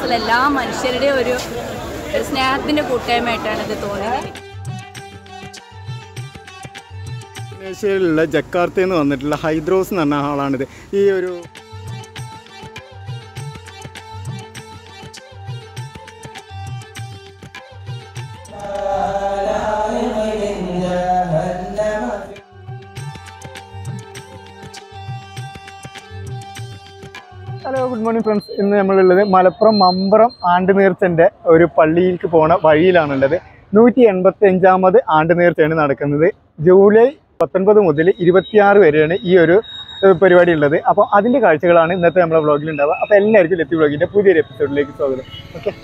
മനസ്സിൽ എല്ലാ മനുഷ്യരുടെയും ഒരു സ്നേഹത്തിൻ്റെ കൂട്ടായ്മയായിട്ടാണ് ഇത് തോന്നിയത്. ഇന്തോനേഷ്യയിലുള്ള ജക്കാർത്തയിൽ നിന്ന് വന്നിട്ടുള്ള ഹൈദ്രോസ് എന്ന് പറഞ്ഞ ആളാണിത്. ഈ ഒരു ഹലോ, ഗുഡ് മോർണിംഗ് ഫ്രണ്ട്സ്. ഇന്ന് നമ്മളുള്ളത് മലപ്പുറം മമ്പറം ആണ്ട് നേർച്ചൻ്റെ ഒരു പള്ളിയിലേക്ക് പോണ വഴിയിലാണുള്ളത്. 185ാമത് ആണ്ട് നേർച്ചയാണ് നടക്കുന്നത്. ജൂലൈ 19 മുതൽ 26 വരെയാണ് ഈ ഒരു പരിപാടി ഉള്ളത്. അപ്പോൾ അതിൻ്റെ കാഴ്ചകളാണ് ഇന്നത്തെ നമ്മുടെ വ്ളോഗിൽ ഉണ്ടാവുക. അപ്പോൾ എല്ലാവർക്കും ലത്തി വ്ളോഗിൻ്റെ പുതിയൊരു എപ്പിസോഡിലേക്ക് സ്വാഗതം. ഓക്കെ,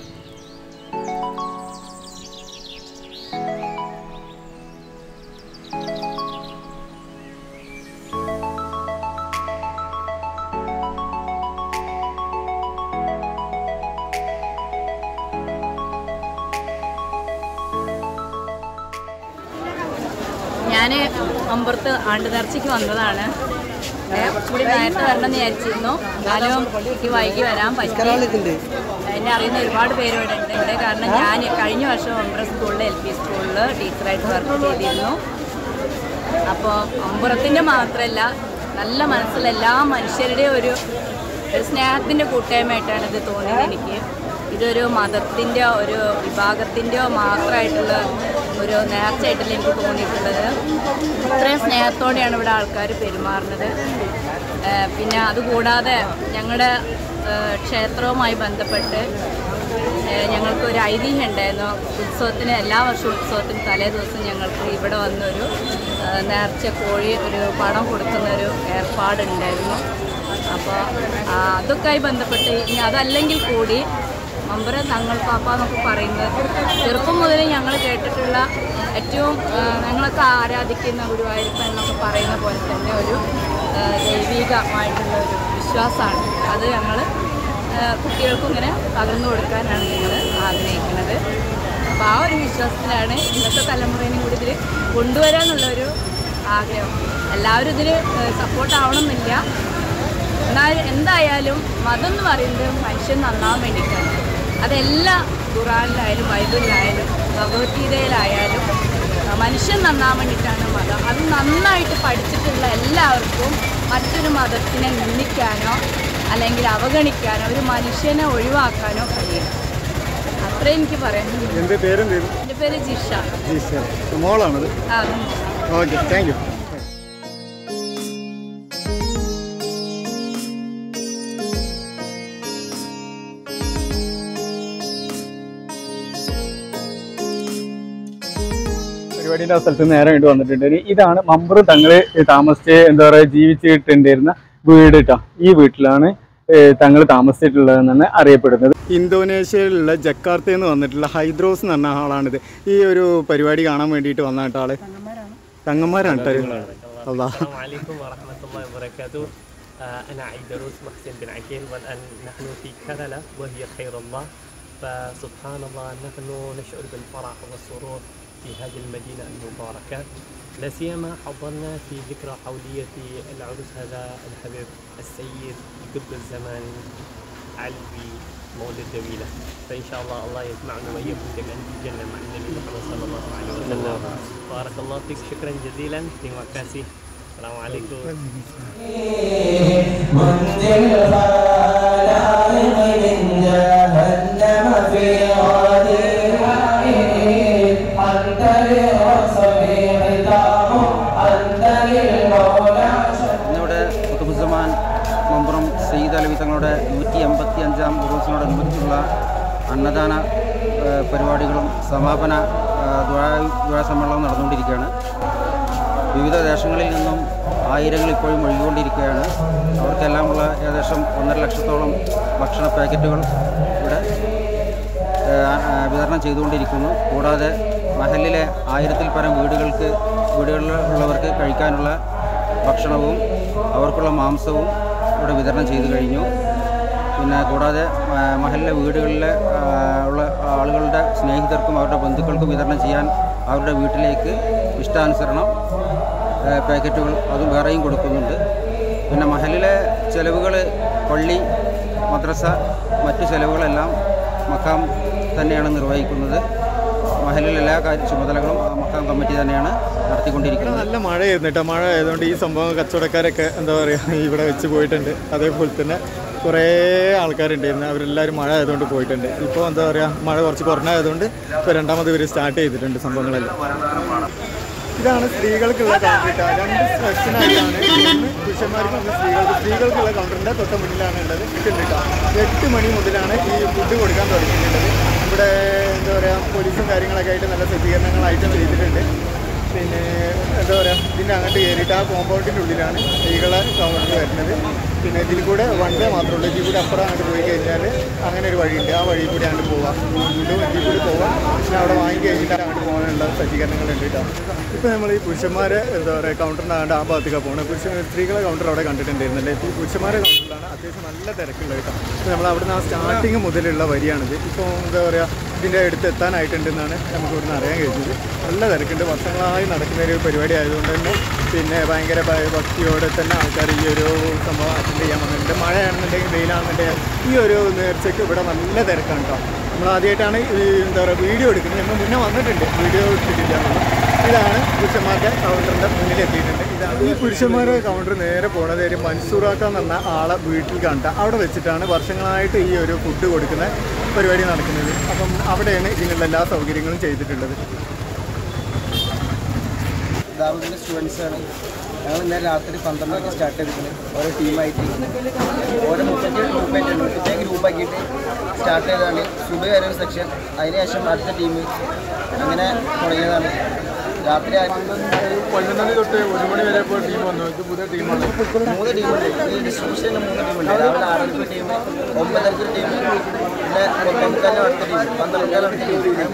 ഞാൻ മമ്പുറത്ത് ആണ്ട് നേർച്ചയ്ക്ക് വന്നതാണ്. കുറച്ചുകൂടി നേരത്തെ വരണമെന്ന് വിചാരിച്ചിരുന്നു, എന്നാലും എനിക്ക് വൈകി വരാൻ പറ്റി. എന്നെ അറിയുന്ന ഒരുപാട് പേര് ഇവിടെ ഉണ്ട് ഇവിടെ. കാരണം ഞാൻ കഴിഞ്ഞ വർഷം മമ്പുറം സ്കൂളിൽ LP സ്കൂളിൽ ടീച്ചറായിട്ട് വർക്ക് ചെയ്തിരുന്നു. അപ്പോൾ മമ്പുറത്തിൻ്റെ മാത്രമല്ല, നല്ല മനസ്സിൽ എല്ലാ മനുഷ്യരുടെയും ഒരു സ്നേഹത്തിൻ്റെ കൂട്ടായ്മയായിട്ടാണ് ഇത് തോന്നിയത് എനിക്ക്. ഇതൊരു മതത്തിൻ്റെയോ ഒരു വിഭാഗത്തിൻ്റെയോ മാത്രമായിട്ടുള്ള ഒരു നേർച്ചയായിട്ടല്ല എനിക്ക് തോന്നിയിട്ടുള്ളത്. ഇത്രയും സ്നേഹത്തോടെയാണ് ഇവിടെ ആൾക്കാർ പെരുമാറുന്നത്. പിന്നെ അതുകൂടാതെ ഞങ്ങളുടെ ക്ഷേത്രവുമായി ബന്ധപ്പെട്ട് ഞങ്ങൾക്കൊരു ഐതിഹ്യം ഉണ്ടായിരുന്നു. ഉത്സവത്തിന് എല്ലാ വർഷവും ഉത്സവത്തിന് തലേ ദിവസം ഞങ്ങൾക്ക് ഇവിടെ വന്നൊരു നേർച്ച കോഴി ഒരു പണം കൊടുക്കുന്നൊരു ഏർപ്പാടുണ്ടായിരുന്നു. അപ്പോൾ അതൊക്കെയായി ബന്ധപ്പെട്ട് ഇനി അതല്ലെങ്കിൽ കൂടി മമ്പുറം തങ്ങൾ പാപ്പ എന്നൊക്കെ പറയുന്നത് ചെറുപ്പം മുതലേ ഞങ്ങൾ കേട്ടിട്ടുള്ള ഏറ്റവും ഞങ്ങളൊക്കെ ആരാധിക്കുന്ന ഗുരുവായൂരപ്പൻ എന്നൊക്കെ പറയുന്ന പോലെ തന്നെ ഒരു ദൈവികമായിട്ടുള്ള ഒരു വിശ്വാസമാണ്. അത് ഞങ്ങൾ കുട്ടികൾക്കും ഇങ്ങനെ പകർന്നു കൊടുക്കാനാണ് ഞങ്ങൾ ആഗ്രഹിക്കുന്നത്. അപ്പോൾ ആ ഒരു വിശ്വാസത്തിലാണ് ഇന്നത്തെ തലമുറേനും കൂടി ഇതിൽ കൊണ്ടുവരാനുള്ളൊരു ആഗ്രഹം. എല്ലാവരും ഇതിൽ സപ്പോർട്ടാവണമെന്നില്ല, എന്നാൽ എന്തായാലും മതം എന്ന് പറയുന്നത് മനുഷ്യൻ നന്നാവാൻ വേണ്ടിയിട്ടാണ്. അതെല്ലാ ഖുറാനിലായാലും ബൈബിളിലായാലും ഭഗവത്ഗീതയിലായാലും മനുഷ്യൻ നന്നാവാൻ വേണ്ടിയിട്ടാണ് മതം. അത് നന്നായിട്ട് പഠിച്ചിട്ടുള്ള എല്ലാവർക്കും മറ്റൊരു മതത്തിനെ നിന്ദിക്കാനോ അല്ലെങ്കിൽ അവഗണിക്കാനോ ഒരു മനുഷ്യനെ ഒഴിവാക്കാനോ കഴിയും. അത്രേ എനിക്ക് പറയാനുള്ളൂ. എൻ്റെ പേര് ജിഷ. മോളാണത്. Okay, thank you. പരിപാടിൻ്റെ ആ സ്ഥലത്ത് നേരെ വേണ്ടി വന്നിട്ടുണ്ട്. ഇതാണ് മമ്പുറം തങ്ങൾ താമസിച്ച് എന്താ പറയുക ജീവിച്ചിട്ടുണ്ടായിരുന്ന വീട് കേട്ടോ. ഈ വീട്ടിലാണ് തങ്ങൾ താമസിച്ചിട്ടുള്ളതെന്നാണ് അറിയപ്പെടുന്നത്. ഇന്തോനേഷ്യയിലുള്ള ജക്കാർത്തയിൽ നിന്ന് വന്നിട്ടുള്ള ഹൈദ്രോസ് എന്ന് പറഞ്ഞ ആളാണിത്. ഈ ഒരു പരിപാടി കാണാൻ വേണ്ടിയിട്ട് വന്ന കേട്ടോ. ആള് തങ്ങന്മാരാണ് കേട്ടോ. أنا عيدروس محسن بن عقيل والآن نحن في كرلة وهي خير الله. فسبحان الله نحن نشعر بالفرح والسرور في هذه المدينة المباركة، لا سيما حضرنا في ذكرى حولية العرس هذا الحبيب السيد قطب الزمان علوي مولد جميلة. فإن شاء الله الله يجمعنا وإياكم جميعا في الجنة مع النبي محمد صلى الله عليه وسلم. بارك الله فيك، شكرا جزيلا. terima kasih. السلام عليكم. ഇന്നിവിടെ ഖുതുബുസ്സമാൻ മമ്പുറം സയ്യിദ് അലവി തങ്ങളുടെ 185ാം ഉറൂസിനോടനുബന്ധിച്ചുള്ള അന്നദാന പരിപാടികളും സമാപന ദുആ സമ്മേളനവും നടന്നുകൊണ്ടിരിക്കുകയാണ്. വിവിധ ദേശങ്ങളിൽ നിന്നും ആയിരങ്ങൾ ഇപ്പോഴും ഒഴുകിക്കൊണ്ടിരിക്കുകയാണ്. അവർക്കെല്ലാമുള്ള ഏകദേശം 1.5 ലക്ഷത്തോളം ഭക്ഷണ പാക്കറ്റുകൾ ഇവിടെ വിതരണം ചെയ്തുകൊണ്ടിരിക്കുന്നു. കൂടാതെ മഹലിലെ 1000-ൽ പരം വീടുകളിലുള്ളവർക്ക് കഴിക്കാനുള്ള ഭക്ഷണവും അവർക്കുള്ള മാംസവും ഇവിടെ വിതരണം ചെയ്തു കഴിഞ്ഞു. പിന്നെ കൂടാതെ മഹലിലെ വീടുകളിലെ ഉള്ള ആളുകളുടെ സ്നേഹിതർക്കും അവരുടെ ബന്ധുക്കൾക്കും വിതരണം ചെയ്യാൻ അവരുടെ വീട്ടിലേക്ക് ഇഷ്ടാനുസരണം പാക്കറ്റുകൾ അതും വേറെയും കൊടുക്കുന്നുണ്ട്. പിന്നെ മഹലിലെ ചെലവുകൾ പള്ളി മദ്രസ മറ്റു ചെലവുകളെല്ലാം മക്കാം തന്നെയാണ് നിർവഹിക്കുന്നത്. മഹലിലെ എല്ലാ ചുമതലകളും മക്കാം കമ്മിറ്റി തന്നെയാണ് നടത്തിക്കൊണ്ടിരിക്കുന്നത്. നല്ല മഴയായിരുന്നു കേട്ടോ. മഴ ആയതുകൊണ്ട് ഈ സംഭവം കച്ചവടക്കാരൊക്കെ എന്താ പറയുക ഇവിടെ വെച്ച് പോയിട്ടുണ്ട്. അതേപോലെ തന്നെ കുറേ ആൾക്കാരുണ്ടായിരുന്നു, അവരെല്ലാവരും മഴ ആയതുകൊണ്ട് പോയിട്ടുണ്ട്. ഇപ്പോൾ എന്താ പറയുക മഴ കുറച്ച് കുറഞ്ഞായതുകൊണ്ട് ഇപ്പോൾ രണ്ടാമത് ഇവർ സ്റ്റാർട്ട് ചെയ്തിട്ടുണ്ട് സംഭവങ്ങളെല്ലാം. ഇതാണ് സ്ത്രീകൾക്കുള്ള കൗണ്ടർ. 2 സെക്ഷനായിട്ടാണ്, ഒന്ന് പുരുഷന്മാർക്കും ഒന്ന് സ്ത്രീകൾക്കുള്ള കൗണ്ടറിൻ്റെ തൊട്ട് മുന്നിലാണ് ഉള്ളത്. കിട്ടുന്നുണ്ട് 8 മണി മുതലാണ് ഈ ഫുഡ് കൊടുക്കാൻ തുടങ്ങിയിട്ടുള്ളത്. ഇവിടെ എന്താ പറയുക പോലീസും കാര്യങ്ങളൊക്കെ ആയിട്ട് നല്ല സജ്ജീകരണങ്ങളായിട്ട് ചെയ്തിട്ടുണ്ട്. പിന്നെ എന്താ പറയുക ഇതിൻ്റെ അങ്ങോട്ട് കയറിയിട്ട് ആ കോമ്പൗണ്ടിൻ്റെ ഉള്ളിലാണ് സ്ത്രീകളെ കൗണ്ടർ വരുന്നത്. പിന്നെ ഇതിൽ കൂടെ വൺ വേ മാത്രമേ ഉള്ളൂ. ഇതിൽ കൂടെ അപ്പുറം അങ്ങോട്ട് പോയി കഴിഞ്ഞാൽ അങ്ങനെ ഒരു വഴിയുണ്ട്, ആ വഴി കൂടി അങ്ങോട്ട് പോവാം. ഇതിൽ കൂടി പോവാം. പിന്നെ അവിടെ വാങ്ങി കഴിഞ്ഞിട്ട് അങ്ങോട്ട് പോകാനുള്ള സജ്ജീകരണങ്ങളുണ്ട് കേട്ടോ. ഇപ്പോൾ നമ്മൾ ഈ പുരുഷന്മാരെ എന്താ പറയുക കൗണ്ടറിനാണ്ട് ആ ഭാഗത്തേക്കാണ് പോകുന്നത്. സ്ത്രീകളെ കൗണ്ടർ അവിടെ കണ്ടിട്ടുണ്ടായിരുന്നല്ലേ. ഈ പുരുഷന്മാരെ കൗണ്ടറിലാണ് അത്യാവശ്യം നല്ല തിരക്കുള്ളത് കേട്ടോ. ഇപ്പോൾ നമ്മൾ അവിടുന്ന് ആ സ്റ്റാർട്ടിങ് മുതലുള്ള വരിയാണിത്. ഇപ്പോൾ എന്താ പറയുക ഇതിൻ്റെ അടുത്ത് എത്താനായിട്ടുണ്ടെന്നാണ് നമുക്ക് ഇവിടുന്ന് അറിയാൻ കഴിഞ്ഞത്. നല്ല തിരക്കുണ്ട്. വർഷങ്ങളായി നടക്കുന്ന ഒരു പരിപാടി ആയതുകൊണ്ട് തന്നെ പിന്നെ ഭയങ്കര ഭക്തിയോടെ തന്നെ ആൾക്കാർ ഈ ഒരു സംഭവം അറ്റൻഡ് ചെയ്യാൻ വന്നിട്ടുണ്ട്. മഴയാണെന്നുണ്ടെങ്കിൽ വെയിലാണെന്നുണ്ടെങ്കിൽ ഈ ഒരു നേർച്ചയ്ക്ക് ഇവിടെ നല്ല തിരക്കാണ് കേട്ടോ. നമ്മൾ ആദ്യമായിട്ടാണ് ഈ എന്താ പറയുക വീഡിയോ എടുക്കുന്നത്. നമ്മൾ മുന്നേ വന്നിട്ടുണ്ട്, വീഡിയോ എടുത്തിട്ടില്ല. ഇതാണ് പുരുഷന്മാരുടെ കൗണ്ടറിൻ്റെ മുന്നിലെത്തിയിട്ടുണ്ട്. ഇതാണ് ഈ പുരുഷന്മാരുടെ കൗണ്ടർ നേരെ പോണത് ഒരു മൻസൂറാക്ക എന്ന് പറഞ്ഞ ആളെ വീട്ടിൽ കണ്ട അവിടെ വെച്ചിട്ടാണ് വർഷങ്ങളായിട്ട് ഈ ഒരു ഫുഡ് കൊടുക്കുന്ന പരിപാടി നടക്കുന്നത്. അപ്പം അവിടെയാണ് ഇതിനുള്ള എല്ലാ സൗകര്യങ്ങളും ചെയ്തിട്ടുള്ളത്. ദാവൂദിൻ്റെ സ്റ്റുഡൻസാണ്. ഞങ്ങൾ ഇന്നലെ രാത്രി 12 മണിക്ക് സ്റ്റാർട്ട് ചെയ്തിട്ടുണ്ട്. ഓരോ ടീമായിട്ട് ഓരോ 37 ഗ്രൂപ്പാക്കിയിട്ട് സ്റ്റാർട്ട് ചെയ്തതാണ്. സുബൈ വരെ ഒരു സെക്ഷൻ, അതിനുശേഷം അടുത്ത ടീം, അങ്ങനെ തുടങ്ങിയതാണ്. രാത്രി 11 തൊട്ട് 1 മണി വരെ ഇപ്പോൾ ടീം വന്നു. ഇത് പുതിയ ടീമാണ്. 3 ടീമുണ്ട്. ഈ ഡിസ്ട്രിബ്യൂഷനിൽ 3 ടീമുണ്ട്. രാവിലെ 6 ടീം, 9 ടീം, പിന്നെ 10 അടുത്ത ടീം, 12 അടുത്ത ടീം.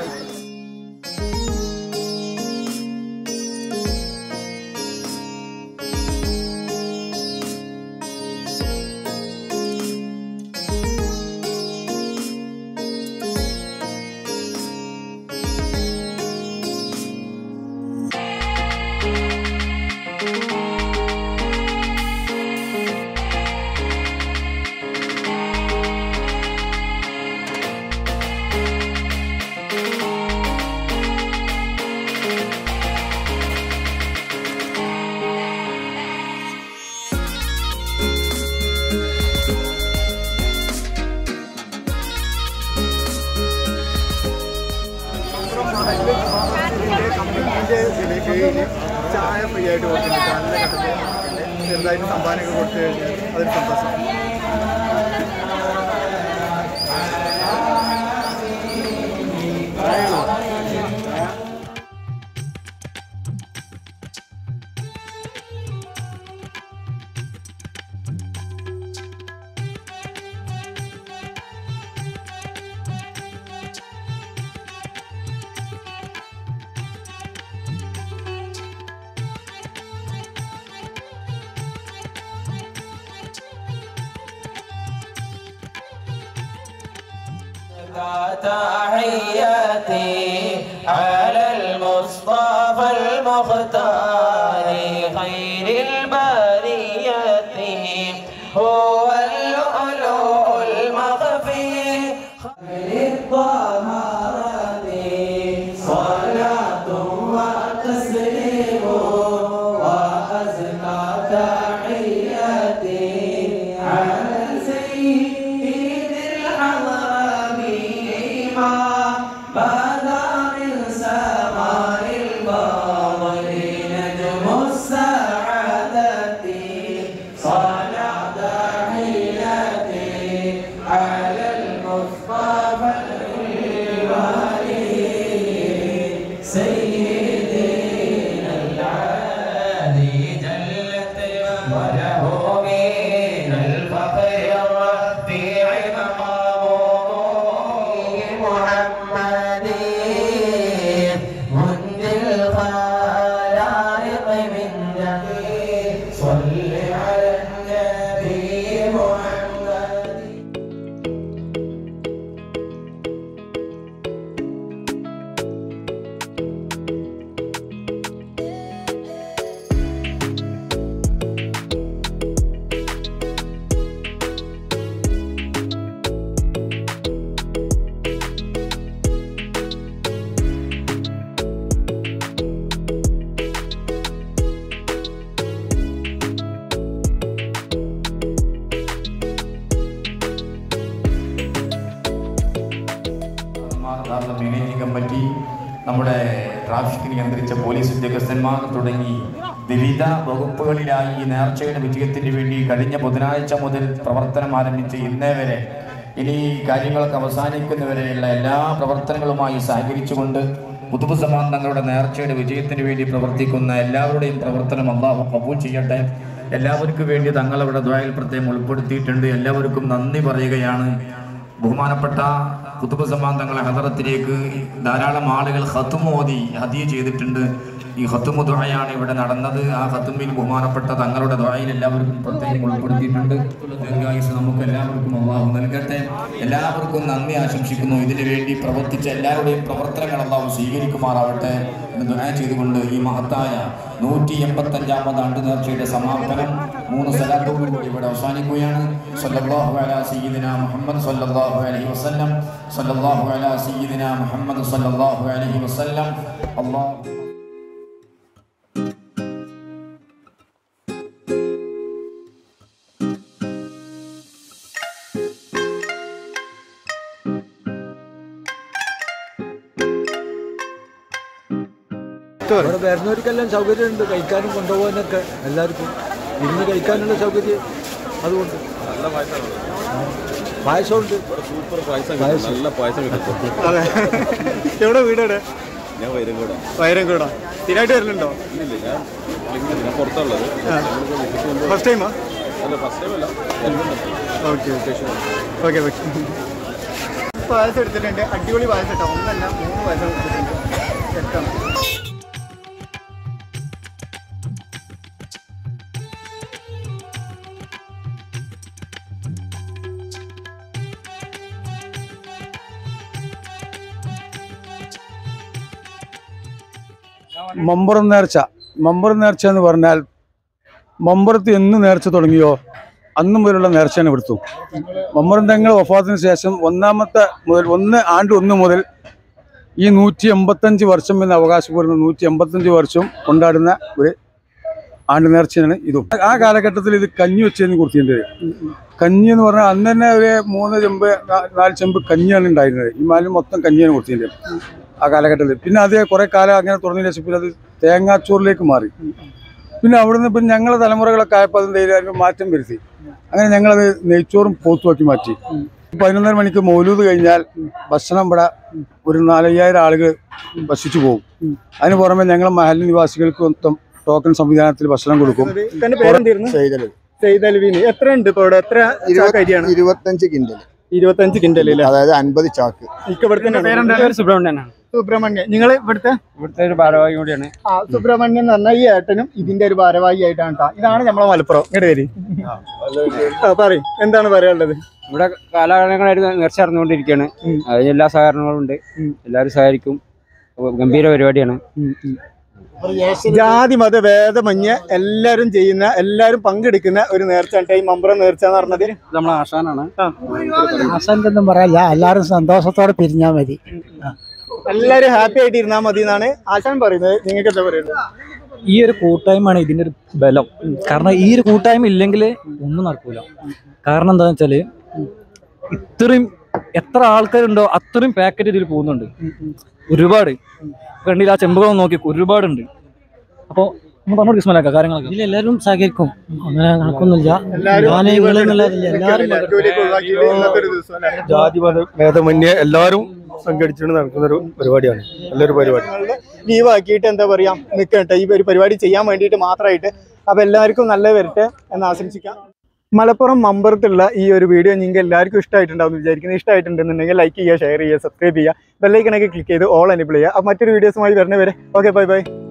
ചായ ഫ്രീ ആയിട്ട് കൊടുക്കുന്നുണ്ട്. നല്ല ഘട്ടത്തിൽ ചെറുതായിട്ട് സംഭാവനയൊക്കെ കൊടുത്തു കഴിഞ്ഞാൽ അതൊരു സന്തോഷം. تحياتي على المصطفى المختار خير البرية هو اللؤلؤ المخفي خير الطهارة صلاة وتسليم وأزكى تحياتي على سيد الحضر بدا من سماء الفضل نجم السعادة صلاة تحياتي على المصطفى الغالي سيدنا العالي جلت وله من الفخر الرفيع مقامه محمد منذ الخلائق من جديد صل على النبي محمد. നിയന്ത്രിച്ച പോലീസ് ഉദ്യോഗസ്ഥന്മാർ തുടങ്ങി വിവിധ വകുപ്പുകളിലായി ഈ നേർച്ചയുടെ വിജയത്തിന് വേണ്ടി കഴിഞ്ഞ ബുധനാഴ്ച മുതൽ പ്രവർത്തനം ആരംഭിച്ച് ഇന്നേ വരെ ഇനി കാര്യങ്ങളൊക്കെ അവസാനിക്കുന്നവരെയുള്ള എല്ലാ പ്രവർത്തനങ്ങളുമായി സഹകരിച്ചുകൊണ്ട് ഖുതുബ് സമാൻ തങ്ങളുടെ നേർച്ചയുടെ വിജയത്തിന് വേണ്ടി പ്രവർത്തിക്കുന്ന എല്ലാവരുടെയും പ്രവർത്തനം അല്ലാഹു ഖബൂൽ ചെയ്യട്ടെ. എല്ലാവർക്കും വേണ്ടി തങ്ങളവിടെ ദുആയിൽ പ്രത്യേകം ഉൾപ്പെടുത്തിയിട്ടുണ്ട്. എല്ലാവർക്കും നന്ദി പറയുകയാണ്. ബഹുമാനപ്പെട്ട ഖുതുബ് സമാൻ തങ്ങളെ ഹദറത്തിലേക്ക് ധാരാളം ആളുകൾ ഖത്മ് ഓതി ഹദിയ ചെയ്തിട്ടുണ്ട്. ഈ ഖത്മ് ദുആയാണ് ഇവിടെ നടന്നത്. ആ ഖത്മിൽ ബഹുമാനപ്പെട്ട തങ്ങളുടെ ദുആയിൽ എല്ലാവർക്കും പ്രത്യേകം ഉൾപ്പെടുത്തിയിട്ടുണ്ട്. ദീർഘായുസ്സ് നമുക്ക് എല്ലാവർക്കും അല്ലാഹു നൽകട്ടെ. എല്ലാവർക്കും നന്ദി ആശംസിക്കുന്നു. ഇതിനു വേണ്ടി പ്രവർത്തിച്ച എല്ലാവരുടെയും പ്രവർത്തനങ്ങൾ അല്ലാഹു സ്വീകരിക്കുമാറാവട്ടെ എന്ന് ദുആ ചെയ്തുകൊണ്ട് ഈ മഹത്തായ 185ാമത് ആണ്ട് നേർച്ചയുടെ സമാപനം 3 സലാത്തോടുകൂടി ഇവിടെ അവസാനിക്കുകയാണ്. സല്ലല്ലാഹു അലാ സയ്യിദിനാ മുഹമ്മദ് സല്ലല്ലാഹു അലൈഹി വസല്ലം. സല്ലല്ലാഹു അലാ സയ്യിദിനാ മുഹമ്മദ് സല്ലല്ലാഹു അലൈഹി വസല്ലം. അല്ലാഹു അവിടെ വരുന്നവർക്കെല്ലാം സൗകര്യമുണ്ട്, കഴിക്കാനും കൊണ്ടുപോകാനൊക്കെ എല്ലാവർക്കും ഇരുന്ന് കഴിക്കാനുള്ള സൗകര്യം. അതുകൊണ്ട് പായസമുണ്ട്, സൂപ്പർ പായസം, നല്ല പായസം കിട്ടും. എവിടെ വീടെവിടെ? ഞാൻ വൈരങ്കോടാ. വൈരങ്കോടാ. സ്ഥിരമായിട്ട് വരലുണ്ടോ? ഞാൻ പുറത്തുള്ളത്. ഫസ്റ്റ് ടൈമാ? അല്ല, ഫസ്റ്റ് ടൈം അല്ല. Okay okay okay. പായസം എടുത്തിട്ടുണ്ട്. അടിപൊളി പായസം കേട്ടോ. ഒന്നല്ല 3 പായസം എടുത്തിട്ടുണ്ട്. സെറ്റാണ്. മമ്പുറം നേർച്ച എന്ന് പറഞ്ഞാൽ മമ്പുറത്ത് എന്ന് നേർച്ച തുടങ്ങിയോ അന്നും മുതലുള്ള നേർച്ചയാണ് ഇവിടുത്തു. മമ്പുറം തങ്ങൾ വഫാത്തിന് ശേഷം 1 ആണ്ട് 1 മുതൽ ഈ 185 വർഷം എന്ന് അവകാശപ്പെടുന്ന 185 വർഷം കൊണ്ടാടുന്ന ഒരു ആണ്ട് നേർച്ചയാണ് ഇതും. ആ കാലഘട്ടത്തിൽ ഇത് കഞ്ഞി വെച്ചതിന് കുറിച്ചിട്ടുണ്ട്. കഞ്ഞി എന്ന് പറഞ്ഞാൽ അന്ന് തന്നെ ഒരു 3 ചെമ്പ് 4 ചെമ്പ് കഞ്ഞിയാണ് ഉണ്ടായിരുന്നത്. ഈ മാലിന് മൊത്തം കഞ്ഞിയാണ് കൊടുത്തിട്ടുണ്ട് ആ കാലഘട്ടത്തിൽ. പിന്നെ അത് കുറേ കാലം അങ്ങനെ തുറന്നതിന് ശേഷം പിന്നെ അത് തേങ്ങാച്ചോറിലേക്ക് മാറി. പിന്നെ അവിടുന്ന് പിന്നെ ഞങ്ങളുടെ തലമുറകളൊക്കെ ആയപ്പോൾ അതിൻ്റെ മാറ്റം വരുത്തി. അങ്ങനെ ഞങ്ങളത് നെയ്ച്ചോറും പോത്തുമാക്കി മാറ്റി. 11:30 മണിക്ക് മൗലൂദ് കഴിഞ്ഞാൽ ഭക്ഷണം ഇവിടെ ഒരു 4,000 ആളുകൾ ഭക്ഷിച്ചു പോകും. അതിന് പുറമെ ഞങ്ങൾ മഹല്ല് നിവാസികൾക്ക് മൊത്തം ടോക്കൺ സംവിധാനത്തിൽ ഭക്ഷണം കൊടുക്കും. എത്ര ഉണ്ട് ഇപ്പോൾ ഇവിടെ? എത്ര 25 കിൻഡൽ. 25 കിൻഡൽ, അതായത് 50 ചാക്ക്. സുബ്രഹ്മണ്യൻ, നിങ്ങൾ ഇവിടുത്തെ ഒരു ഭാരവാഹി കൂടിയാണ്. സുബ്രഹ്മണ്യൻ എന്ന് പറഞ്ഞാൽ ഈ ഏട്ടനും ഇതിന്റെ ഒരു ഭാരവാഹി ആയിട്ടാണ് കേട്ടോ. ഇതാണ് നമ്മളെ മലപ്പുറം. ഇങ്ങോട്ട് വരി. പറയും, എന്താണ് പറയാനുള്ളത്? ഇവിടെ കാലാകാലങ്ങളായിട്ട് നേർച്ച നടന്നുകൊണ്ടിരിക്കുകയാണ്. അതിന് എല്ലാ സഹകരണങ്ങളും ഉണ്ട്, എല്ലാവരും സഹകരിക്കും. ഗംഭീര പരിപാടിയാണ്. ജാതി മത ഭേദമന്യേ എല്ലാരും ചെയ്യുന്ന, എല്ലാരും പങ്കെടുക്കുന്ന ഒരു നേർച്ച ഈ മമ്പുറം നേർച്ച എന്ന് പറഞ്ഞത്. നമ്മളെ ആശാനാണ്. ആശാനൊന്നും പറയാല്ല, എല്ലാവരും സന്തോഷത്തോടെ പിരിഞ്ഞാൽ മതി, എല്ലാരും ഹാപ്പി ആയിട്ട് ഇരുന്നാൽ മതി എന്നാണ് ആശാൻ പറയുന്നത്. നിങ്ങൾക്ക് എന്താ പറയുന്നത്? ഈ ഒരു കൂട്ടായ്മയാണ് ഇതിന്റെ ഒരു ബലം. കാരണം ഈ ഒരു കൂട്ടായ്മ ഇല്ലെങ്കിൽ ഒന്നും നടക്കൂല. കാരണം എന്താണെന്ന് വെച്ചാല് ഇത്രയും എത്ര ആൾക്കാരുണ്ടോ അത്രയും പാക്കറ്റ് ഇതിൽ പോകുന്നുണ്ട്. ഒരുപാട് കണ്ടില്ല, ആ ചെമ്പുകളും നോക്കി ഒരുപാടുണ്ട്. അപ്പോൾ നമ്മൾ പറഞ്ഞോട് മനസ്സിലാക്കാം കാര്യങ്ങളൊക്കെ. ഇതിലെല്ലാവരും സഹകരിക്കും, അങ്ങനെ കണക്കൊന്നുമില്ല. ജാതി മത ഭേദമന്യേ എല്ലാവരും സംഘടിച്ചുകൊണ്ട് നടക്കുന്ന ഒരു പരിപാടിയാണ്. നല്ലൊരു പരിപാടി. ലീവ് ആക്കിയിട്ട് എന്താ പറയാ നിൽക്കട്ടെ ഈ ഒരു പരിപാടി ചെയ്യാൻ വേണ്ടിയിട്ട് മാത്രമായിട്ട്. അപ്പൊ എല്ലാവർക്കും നല്ല വരട്ടെ എന്ന് ആശംസിക്കാം. മലപ്പുറം മമ്പുറത്തുള്ള ഈ ഒരു വീഡിയോ നിങ്ങൾക്ക് എല്ലാവർക്കും ഇഷ്ടമായിട്ടുണ്ടാവും വിചാരിക്കുന്നത്. ഇഷ്ടമായിട്ടുണ്ടെന്നുണ്ടെങ്കിൽ ലൈക്ക് ചെയ്യുക, ഷെയർ ചെയ്യുക, സബ്സ്ക്രൈബ് ചെയ്യുക, ബെല്ലൈക്കണൊക്കെ ക്ലിക്ക് ചെയ്ത് ഓൾ എനേബിൾ ചെയ്യുക. അപ്പോൾ മറ്റൊരു വീഡിയോസുമായി വരുന്നവരെ ഓക്കെ, ബൈ ബൈ.